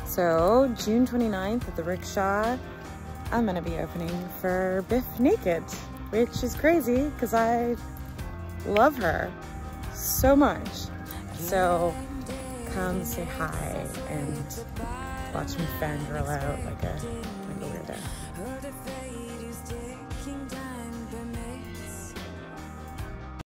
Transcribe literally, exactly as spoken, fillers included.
So June twenty-ninth at the Rickshaw, I'm gonna be opening for BIF NAKED, which is crazy because I love her so much. So come say hi and watch me fangirl out like a